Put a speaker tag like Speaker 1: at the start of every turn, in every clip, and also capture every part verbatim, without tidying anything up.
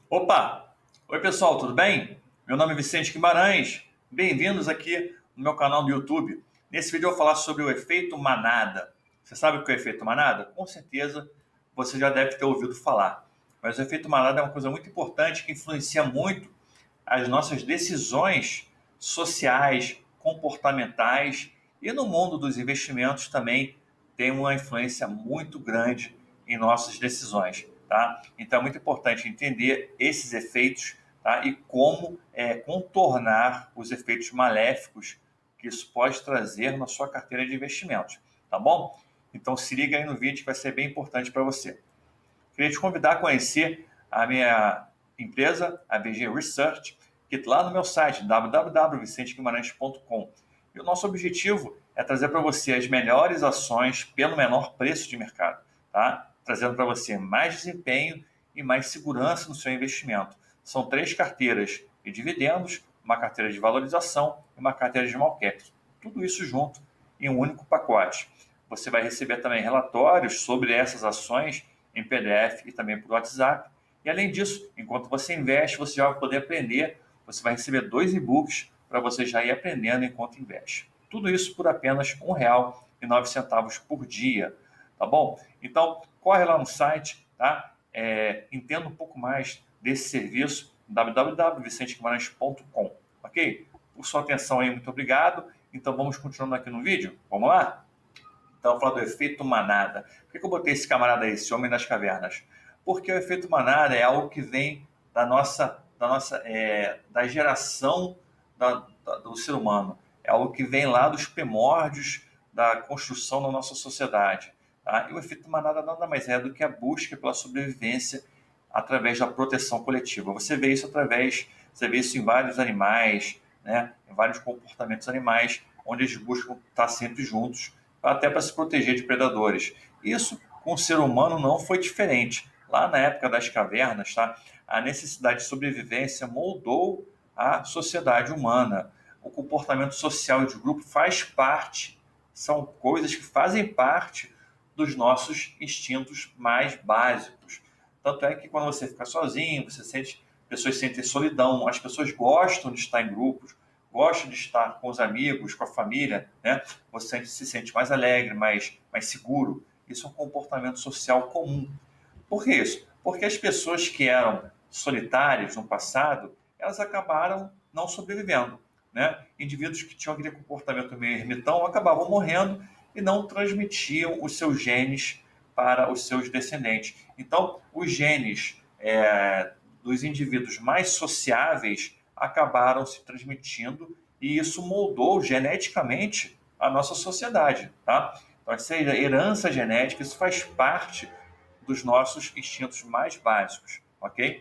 Speaker 1: Opa! Oi pessoal, tudo bem? Meu nome é Vicente Guimarães, bem-vindos aqui no meu canal do YouTube. Nesse vídeo eu vou falar sobre o efeito manada. Você sabe o que é o efeito manada? Com certeza você já deve ter ouvido falar. Mas o efeito manada é uma coisa muito importante que influencia muito as nossas decisões sociais, comportamentais e no mundo dos investimentos também tem uma influência muito grande em nossas decisões, tá? Então é muito importante entender esses efeitos, tá? E como é, contornar os efeitos maléficos que isso pode trazer na sua carteira de investimentos, tá bom? Então se liga aí no vídeo que vai ser bem importante para você. Queria te convidar a conhecer a minha empresa, a B G Research, que está lá no meu site, w w w ponto vicente guimarães ponto com. E o nosso objetivo é trazer para você as melhores ações pelo menor preço de mercado, tá? Trazendo para você mais desempenho e mais segurança no seu investimento. São três carteiras de dividendos, uma carteira de valorização e uma carteira de small cap. Tudo isso junto em um único pacote. Você vai receber também relatórios sobre essas ações em P D F e também por WhatsApp. E além disso, enquanto você investe, você já vai poder aprender. Você vai receber dois e-books para você já ir aprendendo enquanto investe. Tudo isso por apenas um real e nove centavos por dia, tá bom? Então, corre lá no site, tá? É, entenda um pouco mais desse serviço, w w w ponto vicente guimarães ponto com, ok? Por sua atenção aí, muito obrigado. Então, vamos continuando aqui no vídeo? Vamos lá? Então, eu vou falar do efeito manada. Por que eu botei esse camarada aí, esse homem das cavernas? Porque o efeito manada é algo que vem da nossa, da nossa, é, da geração da, da, do ser humano. É algo que vem lá dos primórdios da construção da nossa sociedade. Tá? E o efeito manada nada mais é do que a busca pela sobrevivência através da proteção coletiva. Você vê isso através, você vê isso em vários animais, né? Em vários comportamentos animais, onde eles buscam estar sempre juntos, até para se proteger de predadores. Isso com o ser humano não foi diferente. Lá na época das cavernas, tá? A necessidade de sobrevivência moldou a sociedade humana. O comportamento social de grupo faz parte, são coisas que fazem parte dos nossos instintos mais básicos. Tanto é que quando você fica sozinho, você sente, pessoas sentem solidão, as pessoas gostam de estar em grupos, gostam de estar com os amigos, com a família, né? Você se sente mais alegre, mais, mais seguro. Isso é um comportamento social comum. Por que isso? Porque as pessoas que eram solitárias no passado, elas acabaram não sobrevivendo, né? Indivíduos que tinham aquele comportamento meio ermitão acabavam morrendo e não transmitiam os seus genes para os seus descendentes. Então, os genes é, dos indivíduos mais sociáveis acabaram se transmitindo e isso moldou geneticamente a nossa sociedade, tá? Então, essa herança genética, isso faz parte dos nossos instintos mais básicos, ok?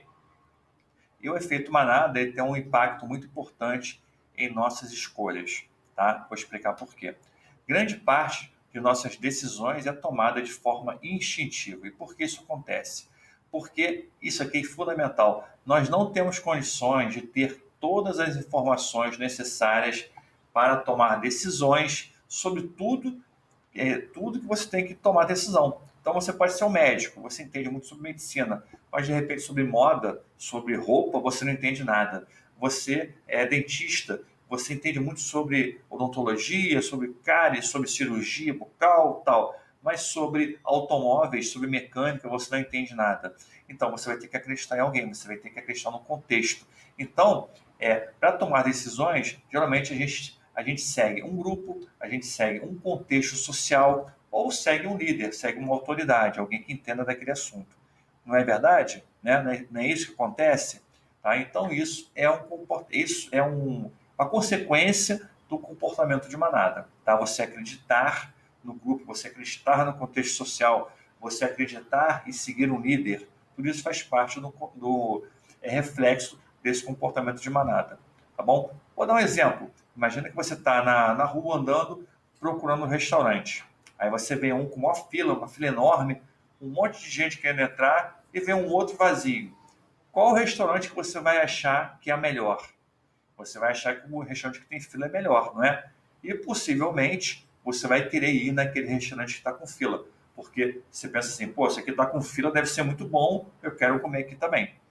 Speaker 1: E o efeito manada ele tem um impacto muito importante em nossas escolhas, tá? Vou explicar por quê. Grande parte de nossas decisões é tomada de forma instintiva. E por que isso acontece? Porque isso aqui é fundamental. Nós não temos condições de ter todas as informações necessárias para tomar decisões sobre tudo, é, tudo que você tem que tomar decisão. Então você pode ser um médico, você entende muito sobre medicina, mas de repente sobre moda, sobre roupa, você não entende nada. Você é dentista, você entende muito sobre odontologia, sobre cárie, sobre cirurgia bucal, tal, mas sobre automóveis, sobre mecânica, você não entende nada. Então você vai ter que acreditar em alguém, você vai ter que acreditar no contexto. Então, é, para tomar decisões, geralmente a gente, a gente segue um grupo, a gente segue um contexto social, ou segue um líder, segue uma autoridade, alguém que entenda daquele assunto. Não é verdade? Né? Não, é, não é isso que acontece? Tá? Então, isso é, um, isso é um, uma consequência do comportamento de manada. Tá? Você acreditar no grupo, você acreditar no contexto social, você acreditar e seguir um líder, tudo isso faz parte do, do é, reflexo desse comportamento de manada. Tá bom? Vou dar um exemplo. Imagina que você está na, na rua andando, procurando um restaurante. Aí você vê um com uma fila, uma fila enorme, um monte de gente querendo entrar e vê um outro vazio. Qual o restaurante que você vai achar que é a melhor? Você vai achar que o restaurante que tem fila é melhor, não é? E possivelmente você vai querer ir naquele restaurante que está com fila. Porque você pensa assim, pô, esse aqui está com fila, deve ser muito bom, eu quero comer aqui também.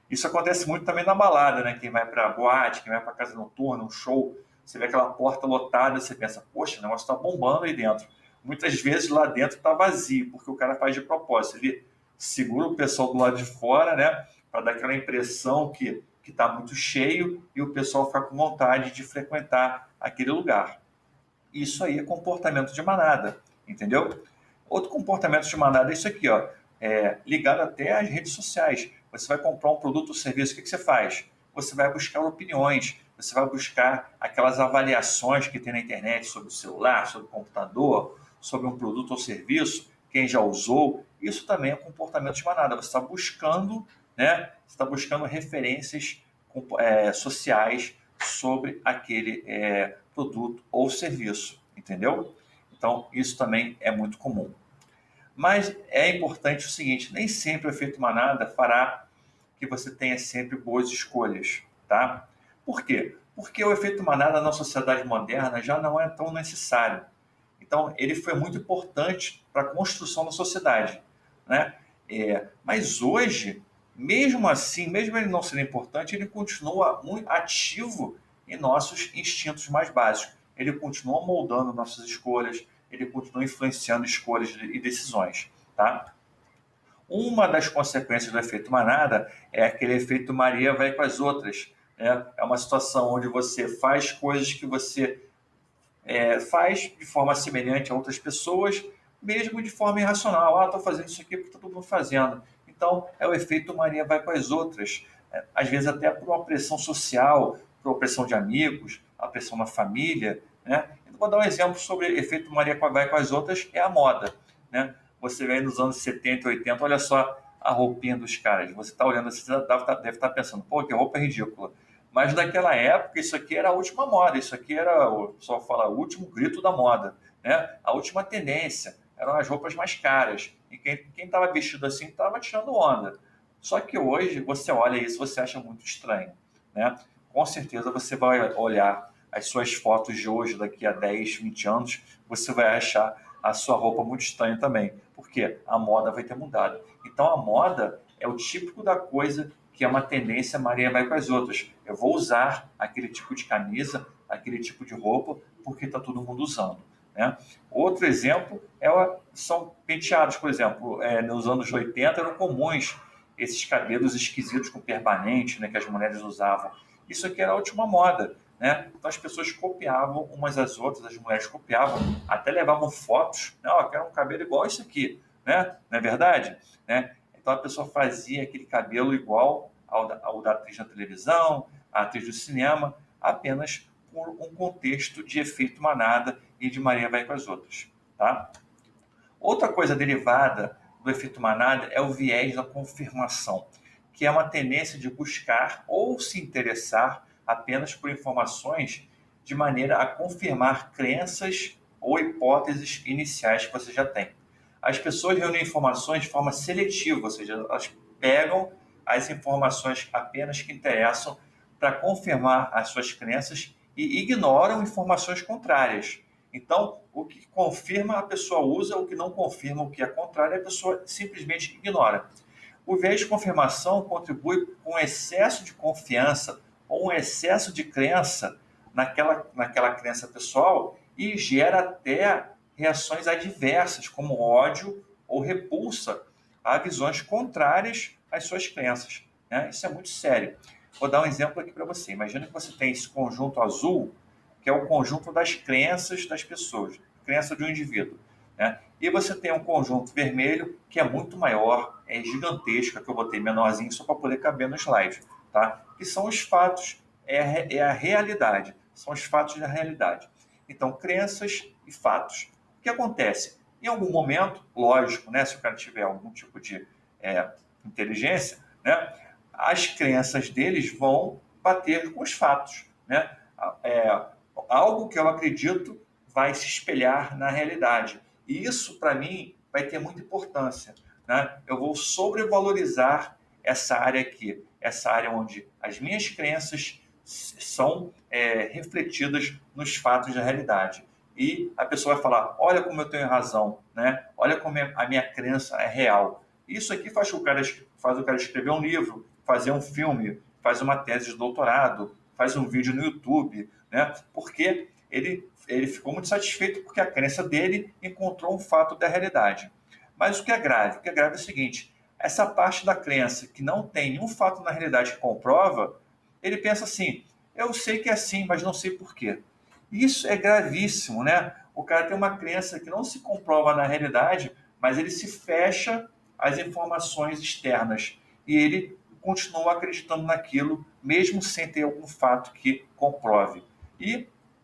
Speaker 1: Isso acontece muito também na balada, né? Quem vai para boate, quem vai para casa noturna, um show, você vê aquela porta lotada, você pensa, poxa, o negócio está bombando aí dentro. Muitas vezes lá dentro está vazio, porque o cara faz de propósito. Ele segura o pessoal do lado de fora, né? Para dar aquela impressão que que está muito cheio e o pessoal fica com vontade de frequentar aquele lugar. Isso aí é comportamento de manada, entendeu? Outro comportamento de manada é isso aqui, ó, é, ligado até às redes sociais. Você vai comprar um produto ou serviço, o que, que você faz? Você vai buscar opiniões, você vai buscar aquelas avaliações que tem na internet sobre o celular, sobre o computador, sobre um produto ou serviço, quem já usou. Isso também é comportamento de manada. Você está buscando, né? Você está buscando referências é, sociais sobre aquele é, produto ou serviço, entendeu? Então, isso também é muito comum. Mas é importante o seguinte, nem sempre o efeito manada fará que você tenha sempre boas escolhas, tá? Por quê? Porque o efeito manada na sociedade moderna já não é tão necessário. Então, ele foi muito importante para a construção da sociedade, né? É, mas hoje, mesmo assim, mesmo ele não sendo importante, ele continua muito ativo em nossos instintos mais básicos. Ele continua moldando nossas escolhas, ele continua influenciando escolhas e decisões, tá? Uma das consequências do efeito manada é aquele efeito Maria vai com as outras, né? É uma situação onde você faz coisas que você é, faz de forma semelhante a outras pessoas, mesmo de forma irracional. Ah, estou fazendo isso aqui porque está todo mundo fazendo. Então, é o efeito Maria vai com as outras. É, às vezes até por uma pressão social, por uma pressão de amigos, a pressão da família, né? Então, vou dar um exemplo sobre o efeito Maria vai com as outras, é a moda, né? Você vê nos anos setenta, oitenta, olha só a roupinha dos caras. Você está olhando assim, você deve estar, deve estar pensando, pô, que roupa ridícula. Mas naquela época, isso aqui era a última moda, isso aqui era, o pessoal fala, o último grito da moda, né? A última tendência, eram as roupas mais caras. E quem estava vestido assim estava tirando onda. Só que hoje, você olha isso, você acha muito estranho, né? Com certeza você vai olhar as suas fotos de hoje, daqui a dez, vinte anos, você vai achar a sua roupa muito estranha também, porque a moda vai ter mudado. Então a moda é o típico da coisa que é uma tendência, Maria vai com as outras. Eu vou usar aquele tipo de camisa, aquele tipo de roupa, porque está todo mundo usando, né? Outro exemplo é, são penteados, por exemplo, é, nos anos oitenta eram comuns esses cabelos esquisitos com permanente, né, que as mulheres usavam. Isso aqui era a última moda, né? Então as pessoas copiavam umas às outras, as mulheres copiavam, até levavam fotos, né? Oh, eu quero um cabelo igual isso aqui, né? Não é verdade? Né? Então a pessoa fazia aquele cabelo igual ao da, ao da atriz na televisão, a atriz do cinema, apenas por um contexto de efeito manada e de Maria vai com as outras, tá? Outra coisa derivada do efeito manada é o viés da confirmação, que é uma tendência de buscar ou se interessar apenas por informações de maneira a confirmar crenças ou hipóteses iniciais que você já tem. As pessoas reúnem informações de forma seletiva, ou seja, elas pegam as informações apenas que interessam para confirmar as suas crenças e ignoram informações contrárias. Então, o que confirma a pessoa usa, o que não confirma o que é contrário, a pessoa simplesmente ignora. O viés de confirmação contribui com um excesso de confiança ou um excesso de crença naquela, naquela crença pessoal e gera até reações adversas, como ódio ou repulsa a visões contrárias às suas crenças, né? Isso é muito sério. Vou dar um exemplo aqui para você. Imagina que você tem esse conjunto azul, que é o conjunto das crenças das pessoas, crença de um indivíduo, né? E você tem um conjunto vermelho, que é muito maior, é gigantesco, que eu botei menorzinho só para poder caber no slide, tá? Que são os fatos, é a, é a realidade, são os fatos da realidade. Então, crenças e fatos. O que acontece? Em algum momento, lógico, né, se o cara tiver algum tipo de é, inteligência, né, as crenças deles vão bater com os fatos, né? É, algo que eu acredito vai se espelhar na realidade. E isso, para mim, vai ter muita importância, né? Eu vou sobrevalorizar essa área aqui, essa área onde as minhas crenças são é, refletidas nos fatos da realidade. E a pessoa vai falar, olha como eu tenho razão, né? Olha como a minha crença é real. Isso aqui faz o cara, faz o cara escrever um livro, fazer um filme, faz uma tese de doutorado, faz um vídeo no YouTube, né? Porque ele, ele ficou muito satisfeito porque a crença dele encontrou um fato da realidade. Mas o que é grave? O que é grave é o seguinte, essa parte da crença que não tem nenhum fato na realidade que comprova, ele pensa assim, eu sei que é assim, mas não sei por quê. Isso é gravíssimo, né? O cara tem uma crença que não se comprova na realidade, mas ele se fecha às informações externas e ele continua acreditando naquilo, mesmo sem ter algum fato que comprove. E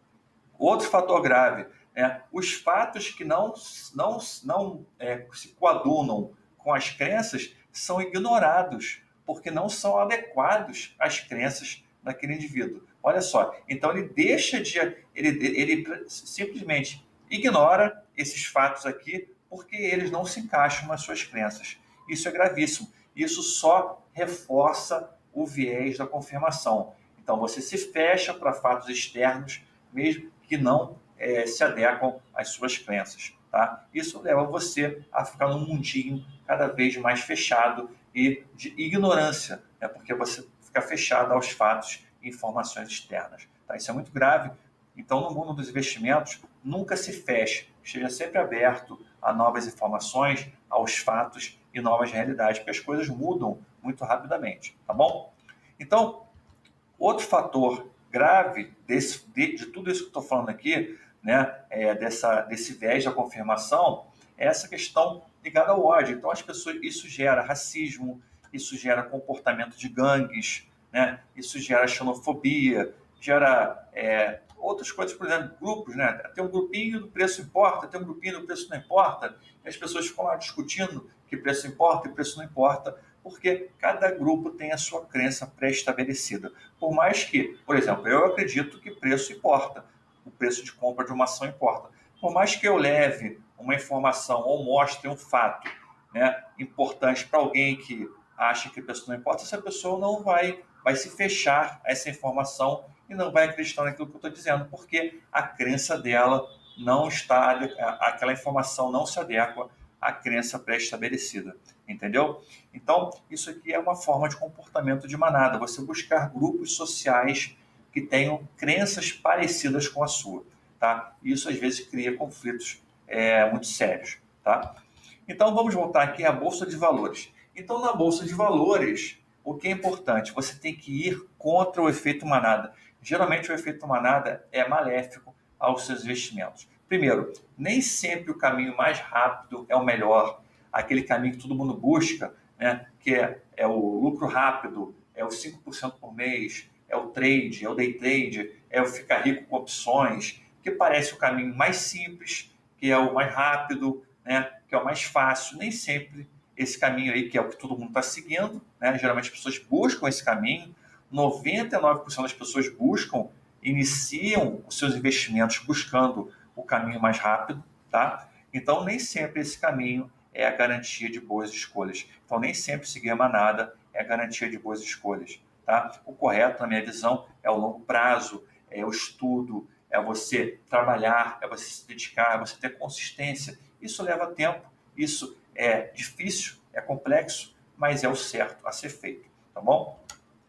Speaker 1: outro fator grave, né? Os fatos que não, não, não é, se coadunam com as crenças são ignorados, porque não são adequados às crenças daquele indivíduo. Olha só, então ele deixa de... Ele, ele simplesmente ignora esses fatos aqui porque eles não se encaixam nas suas crenças. Isso é gravíssimo. Isso só reforça o viés da confirmação. Então você se fecha para fatos externos, mesmo que não é, se adequam às suas crenças. Tá? Isso leva você a ficar num mundinho cada vez mais fechado e de ignorância, né? Porque você fica fechado aos fatos e informações externas. Tá? Isso é muito grave. Então, no mundo dos investimentos, nunca se feche, esteja sempre aberto a novas informações, aos fatos e novas realidades, porque as coisas mudam muito rapidamente, tá bom? Então, outro fator grave desse, de, de tudo isso que eu estou falando aqui, né, é, dessa, desse viés da confirmação, é essa questão ligada ao ódio. Então, as pessoas, isso gera racismo, isso gera comportamento de gangues, né, isso gera xenofobia, gera é, outras coisas, por exemplo, grupos, né? Tem um grupinho do preço importa, tem um grupinho do preço não importa, e as pessoas ficam lá discutindo que preço importa e preço não importa, porque cada grupo tem a sua crença pré-estabelecida. Por mais que, por exemplo, eu acredito que preço importa, o preço de compra de uma ação importa. Por mais que eu leve uma informação ou mostre um fato, né, importante para alguém que acha que preço não importa, essa pessoa não vai, vai se fechar a essa informação e não vai acreditar naquilo que eu estou dizendo, porque a crença dela não está, aquela informação não se adequa à crença pré-estabelecida, entendeu? Então, isso aqui é uma forma de comportamento de manada, você buscar grupos sociais que tenham crenças parecidas com a sua, tá? Isso às vezes cria conflitos é, muito sérios, tá? Então, vamos voltar aqui à Bolsa de Valores. Então, na Bolsa de Valores, o que é importante? Você tem que ir contra o efeito manada. Geralmente, o efeito manada é maléfico aos seus investimentos. Primeiro, nem sempre o caminho mais rápido é o melhor. Aquele caminho que todo mundo busca, né, que é, é o lucro rápido, é o cinco por cento por mês, é o trade, é o day trade, é o ficar rico com opções, que parece o caminho mais simples, que é o mais rápido, né, que é o mais fácil. Nem sempre esse caminho aí, que é o que todo mundo está seguindo, né? Geralmente as pessoas buscam esse caminho, noventa e nove por cento das pessoas buscam, iniciam os seus investimentos buscando o caminho mais rápido, tá? Então, nem sempre esse caminho é a garantia de boas escolhas. Então, nem sempre seguir a manada é a garantia de boas escolhas, tá? O correto, na minha visão, é o longo prazo, é o estudo, é você trabalhar, é você se dedicar, é você ter consistência. Isso leva tempo, isso é difícil, é complexo, mas é o certo a ser feito, tá bom?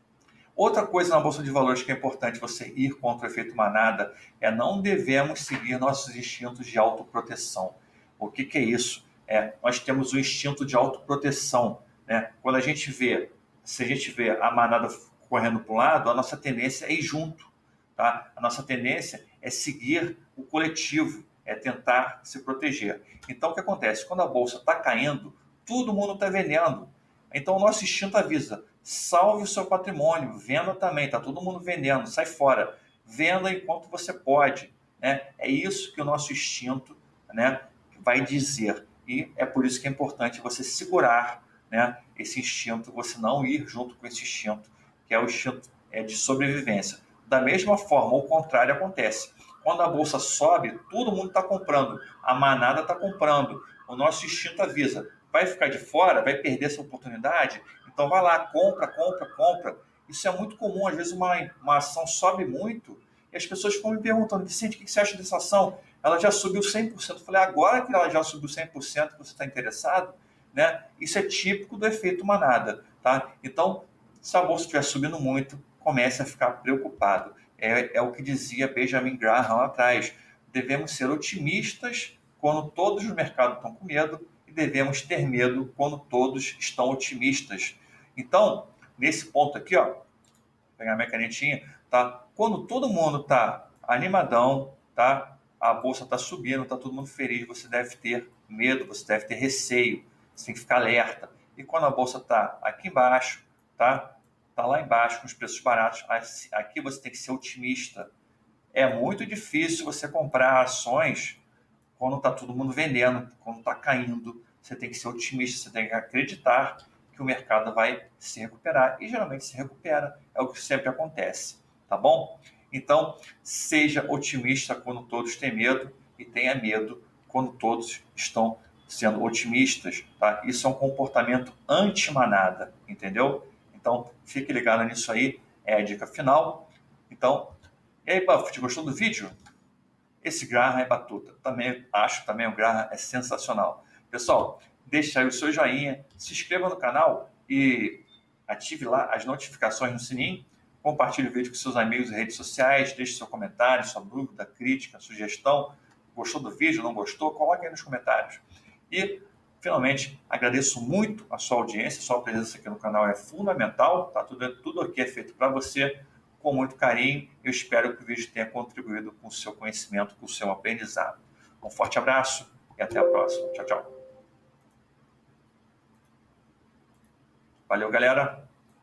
Speaker 1: Outra coisa na Bolsa de Valores que é importante você ir contra o efeito manada é não devemos seguir nossos instintos de autoproteção. O que, que é isso? É, nós temos o instinto de autoproteção, né? Quando a gente vê, se a gente vê a manada correndo para um lado, a nossa tendência é ir junto, tá? A nossa tendência é seguir o coletivo, é tentar se proteger. Então, o que acontece? Quando a bolsa está caindo, todo mundo está vendendo. Então, o nosso instinto avisa, salve o seu patrimônio, venda também, está todo mundo vendendo, sai fora. Venda enquanto você pode, né? É isso que o nosso instinto, né, vai dizer. E é por isso que é importante você segurar, né, esse instinto, você não ir junto com esse instinto, que é o instinto é, de sobrevivência. Da mesma forma, o contrário acontece. Quando a bolsa sobe, todo mundo está comprando, a manada está comprando, o nosso instinto avisa, vai ficar de fora, vai perder essa oportunidade, então vai lá, compra, compra, compra. Isso é muito comum, às vezes uma, uma ação sobe muito e as pessoas ficam me perguntando, Vicente, o que você acha dessa ação? Ela já subiu cem por cento. Eu falei, agora que ela já subiu cem por cento, você está interessado? né? Isso é típico do efeito manada, tá? Então, se a bolsa estiver subindo muito, comece a ficar preocupado. É, é o que dizia Benjamin Graham lá atrás. Devemos ser otimistas quando todos no mercado estão com medo e devemos ter medo quando todos estão otimistas. Então, nesse ponto aqui, ó, vou pegar minha canetinha, tá? Quando todo mundo está animadão, tá? A bolsa está subindo, está todo mundo feliz, você deve ter medo, você deve ter receio, você tem que ficar alerta. E quando a bolsa está aqui embaixo, tá? Está lá embaixo com os preços baratos, aqui você tem que ser otimista. É muito difícil você comprar ações quando está todo mundo vendendo, quando está caindo. Você tem que ser otimista, você tem que acreditar que o mercado vai se recuperar. E geralmente se recupera, é o que sempre acontece, tá bom? Então, seja otimista quando todos têm medo e tenha medo quando todos estão sendo otimistas, tá? Isso é um comportamento anti-manada, entendeu? Então, fique ligado nisso aí, é a dica final. Então, e aí, Buffett, gostou do vídeo? Esse Graham é batuta. Também acho também o Graham é sensacional. Pessoal, deixe aí o seu joinha, se inscreva no canal e ative lá as notificações no sininho. Compartilhe o vídeo com seus amigos nas redes sociais, deixe seu comentário, sua dúvida, crítica, sugestão. Gostou do vídeo, não gostou? Coloque aí nos comentários. E, finalmente, agradeço muito a sua audiência, sua presença aqui no canal é fundamental, tá? Tudo, tudo aqui é feito para você, com muito carinho. Eu espero que o vídeo tenha contribuído com o seu conhecimento, com o seu aprendizado. Um forte abraço e até a próxima. Tchau, tchau. Valeu, galera!